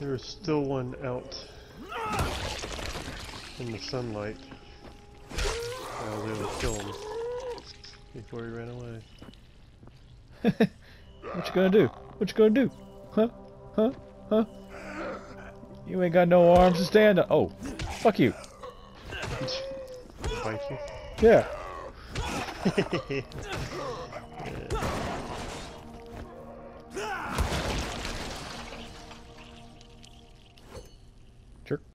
There's still one out in the sunlight. I was able to kill him before he ran away. What you gonna do? What you gonna do? Huh? Huh? Huh? You ain't got no arms to stand on. Oh, fuck you. Bite you? Yeah. Jerk.